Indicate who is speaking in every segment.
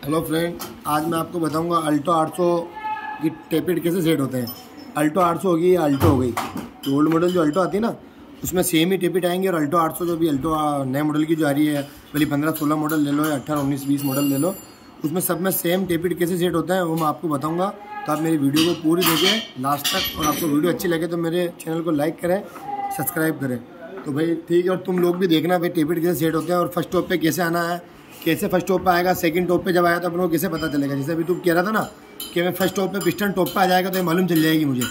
Speaker 1: Hello friend, आज मैं आपको बताऊंगा अल्टो 800 की टेपिड कैसे सेट होते हैं। अल्टो 800 होगी या अल्टो हो गई, तो ओल्ड मॉडल जो अल्टो आती है ना उसमें सेम ही टेपिड आएंगे। और अल्टो 800 जो भी अल्टो नए मॉडल की जो आ रही है, भले 15-16 मॉडल ले लो या 18-19-20 मॉडल ले लो, उसमें सब में सेम टेपिड कैसे सेट होता है वो मैं आपको बताऊँगा। तो आप मेरी वीडियो को पूरी देखें लास्ट तक, और आपको वीडियो अच्छी लगे तो मेरे चैनल को लाइक करें, सब्सक्राइब करें। तो भाई ठीक है, और तुम लोग भी देखना भाई टेपिड कैसे सेट होते हैं और फर्स्ट टॉप पे कैसे आना है, कैसे फर्स्ट टॉप पे आएगा, सेकंड टॉप पे जब आया तो अपन को कैसे पता चलेगा। जैसे अभी तू कह रहा था ना कि मैं फर्स्ट टॉप पे पिस्टन टॉप पे आ जाएगा तो ये मालूम चल जाएगी मुझे।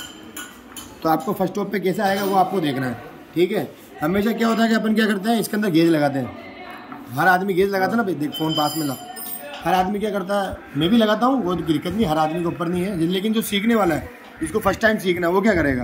Speaker 1: तो आपको फर्स्ट टॉप पे कैसे आएगा वो आपको देखना है, ठीक है। हमेशा क्या होता है कि अपन क्या करते हैं, इसके अंदर गेज लगाते हैं। हर आदमी गेज लगाता है ना भाई, देख फ़ोन पास में ला। हर आदमी क्या करता है, मैं भी लगाता हूँ, वो दिक्कत नहीं, हर आदमी के ऊपर नहीं है। लेकिन जो सीखने वाला है, जिसको फर्स्ट टाइम सीखना है, वो क्या करेगा,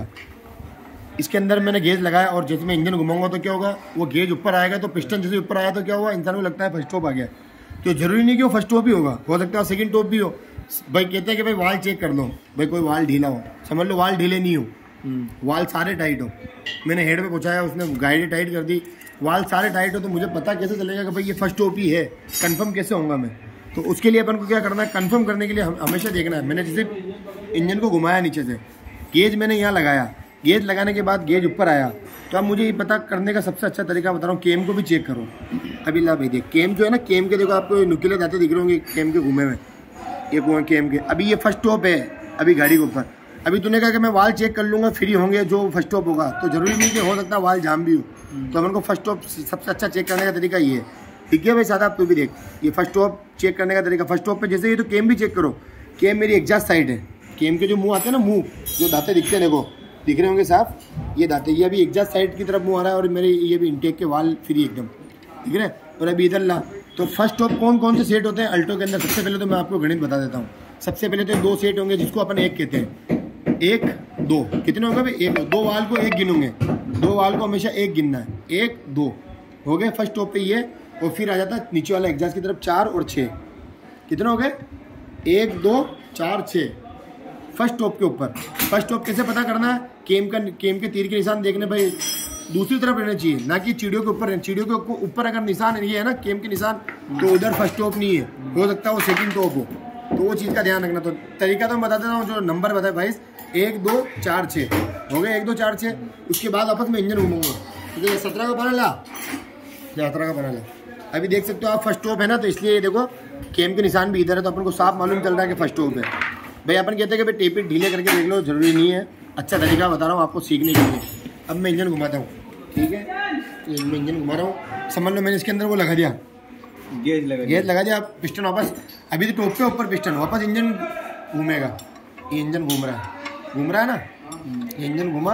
Speaker 1: इसके अंदर मैंने गेज लगाया और जैसे मैं इंजन घुमाऊंगा तो क्या होगा, वो गेज ऊपर आएगा तो पिस्टन जैसे ऊपर आया तो क्या हुआ, इंसान को लगता है फर्स्ट टॉप आ गया। तो जरूरी नहीं कि वो फर्स्ट टॉप ही होगा, हो सकता है सेकंड टॉप भी हो। भाई कहते हैं कि भाई वाल चेक कर लो, भाई कोई वाल ढीला हो, समझ लो वाल ढीले नहीं हो, वाल सारे टाइट हो। मैंने हेड पे पूछा है, उसने गाइड टाइट कर दी, वाल सारे टाइट हो, तो मुझे पता कैसे चलेगा कि भाई ये फर्स्ट टॉप ही है, कन्फर्म कैसे होऊंगा मैं। तो उसके लिए अपन को क्या करना है, कन्फर्म करने के लिए हमेशा देखना है। मैंने जैसे इंजन को घुमाया नीचे से, गेज मैंने यहाँ लगाया, गेज लगाने के बाद गेज ऊपर आया, तो अब मुझे ये पता करने का सबसे अच्छा तरीका बता रहा हूँ, केम को भी चेक करो। अभी ला भाई देख, केम जो है ना, केम के देखो आपको नुकीले जाते दिख रहे होंगे केम के घूमे में, ये कुआं केम के। अभी ये फर्स्ट टॉप है अभी गाड़ी के ऊपर। अभी तूने कहा कि मैं वाल चेक कर लूँगा फ्री होंगे जो फर्स्ट टॉप होगा, तो जरूरी नहीं कि हो सकता है वाल जाम भी हो। तो अपन को फर्स्ट टॉप सबसे अच्छा चेक करने का तरीका ये है, ठीक है भाई साहब। तू भी देख, ये फर्स्ट टॉप चेक करने का तरीका, फर्स्ट टॉप पे जैसे ये तो केम भी चेक करो। केम मेरी एग्जॉस्ट साइड है, केम के जो मुँह आते हैं ना, मुँह जो दाते दिखते हैं, देखो दिख रहे होंगे साफ, ये दाते, ये अभी एग्जॉस्ट साइड की तरफ मुँह आ रहा है, और मेरे ये भी इंटेक के वाल फ्री एकदम ठीक है। और अभी इधर ला, तो फर्स्ट टॉप कौन कौन से सेट होते हैं अल्टो के अंदर। सबसे पहले तो मैं आपको गणित बता देता हूँ। सबसे पहले तो 2 सेट होंगे जिसको अपन एक कहते हैं, 1 2 कितने होंगे भाई, 1 2 वाल को एक गिनूंगे, 2 वाल को हमेशा एक गिनना है, 1 2 हो गए फर्स्ट टॉप पे ये। और फिर आ जाता है नीचे वाला एग्जॉस्ट की तरफ 4 और 6, कितने हो गए, 1 2 4 6 फर्स्ट टॉप के ऊपर। फर्स्ट टॉप कैसे पता करना है, केम के तीर के निशान देखने भाई दूसरी तरफ रहना चाहिए, ना कि चीड़ियों के ऊपर। चीड़ियों के ऊपर अगर निशान ये है ना केम के निशान, तो उधर फर्स्ट टॉप नहीं है, हो सकता है वो सेकंड टॉप हो। तो वो चीज़ का ध्यान रखना। तो तरीका तो मैं बता देता हूँ, जो नंबर बताए भाई 1 2 4 6 हो गए, 1 2 4 6। उसके बाद आपस में इंजन घूमूंगा, ठीक है। 17 का बना ला, 17 का बना ला। अभी देख सकते हो आप फर्स्ट टॉप है ना, तो इसलिए देखो केम के निशान भी इधर है, तो अपन को साफ मालूम चल रहा है कि फर्स्ट टॉप है। भाई अपन कहते हैं कि भाई टेपिड ढीले करके देख लो, जरूरी नहीं है, अच्छा तरीका बता रहा हूँ आपको सीखने के लिए। अब मैं इंजन घुमाता हूँ, ठीक है, मैं इंजन घुमा रहा हूँ, समझ लो मैंने इसके अंदर वो लगा दिया, गेज लगा दिया। पिस्टन वापस, अभी तो टॉप के ऊपर पिस्टन, वापस इंजन घूमेगा। ये इंजन घूम रहा है ना, ये इंजन घुमा,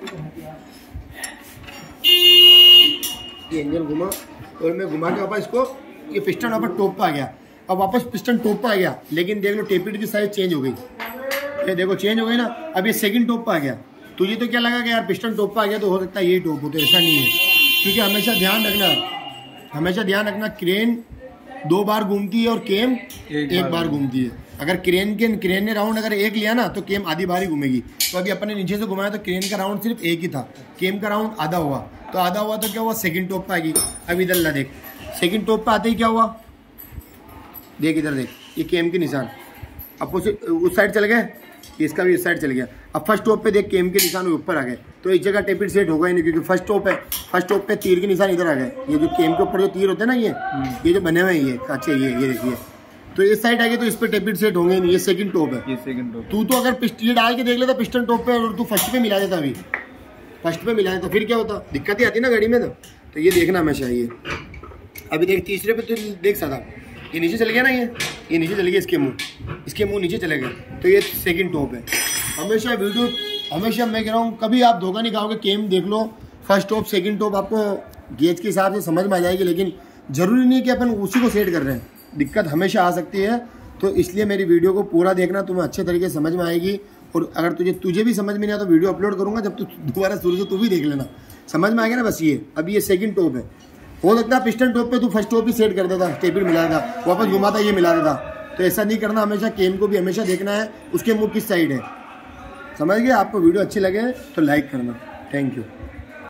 Speaker 1: ये इंजन घुमा, और मैं घुमा के वापस इसको, ये पिस्टन वापस टॉप पे आ गया। अब वापस पिस्टन टॉप पे आ गया, लेकिन देख लो टेपिड की साइज चेंज हो गई, ये देखो चेंज हो गई ना। अब ये सेकंड टॉप पे आ गया, तो ये तो क्या लगा कि यार पिस्टन टॉप पे आ गया तो हो सकता है यही टॉप हो, तो ऐसा नहीं है। क्योंकि हमेशा ध्यान रखना क्रेन 2 बार घूमती है और केम एक बार घूमती है। अगर क्रेन ने राउंड अगर एक लिया ना, तो केम आधी बार ही घूमेगी। तो अभी अपन ने नीचे से घुमाया तो क्रेन का राउंड सिर्फ एक ही था, केम का राउंड आधा हुआ, तो आधा हुआ तो क्या हुआ, सेकंड टॉप पे आएगी। अब इधर ला देख, सेकंड टॉप पे आते ही क्या हुआ, देख इधर देख, ये केम के निशान अब उस साइड चल गए, इसका भी इस साइड चल गया। अब फर्स्ट टॉप पे देख केम के निशान ऊपर आ गए, तो एक जगह टेपिड सेट होगा ही नहीं, क्योंकि फर्स्ट टॉप है, फर्स्ट टॉप पे तीर के निशान इधर आ गए। ये जो केम के ऊपर जो तीर होते हैं ना, ये जो बने हुए हैं, ये अच्छे, ये देखिए, तो इस साइड आ गए, तो इस पे टेपिड सेट होंगे नहीं, ये सेकंड टॉप है, ये सेकंड टॉप। तू तो अगर ये डाल के देख लेता पिस्टन टॉप पे, और तू फर्स्ट पे मिला देता, अभी फर्स्ट पे मिला देता, फिर क्या होता, दिक्कत ही आती ना गाड़ी में। तो ये देखना हमेशा। ये अभी देख तीसरे पे, तो देख सकता, ये नीचे चल गया ना, ये नीचे चल गया, इसके मुंह नीचे चले गए, तो ये सेकंड टॉप है। हमेशा मैं कह रहा हूँ, कभी आप धोखा नहीं खाओगे, केम देख लो, फर्स्ट टॉप सेकंड टॉप आपको गेज के हिसाब से समझ में आ जाएगी। लेकिन जरूरी नहीं कि अपन उसी को सेट कर रहे हैं, दिक्कत हमेशा आ सकती है। तो इसलिए मेरी वीडियो को पूरा देखना, तुम्हें अच्छे तरीके से समझ में आएगी। और अगर तुझे भी समझ में नहीं आया तो वीडियो अपलोड करूँगा, जब तू दोबारा शुरू से तू भी देख लेना, समझ में आ गया ना। बस ये अभी ये सेकंड टॉप है, हो सकता है पिस्टन टॉप पे तू फर्स्ट टॉप ही सेट कर देता, टेपिड मिला देता, वापस घुमाता ये मिला देता। तो ऐसा नहीं करना, हमेशा केम को भी हमेशा देखना है उसके मुंह किस साइड है, समझ गए। आपको वीडियो अच्छी लगे तो लाइक करना, थैंक यू।